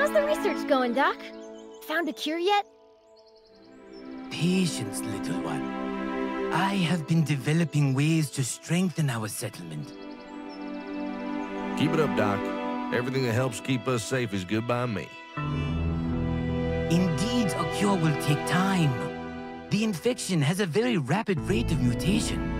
How's the research going, Doc? Found a cure yet? Patience, little one. I have been developing ways to strengthen our settlement. Keep it up, Doc. Everything that helps keep us safe is good by me. Indeed, a cure will take time. The infection has a very rapid rate of mutation.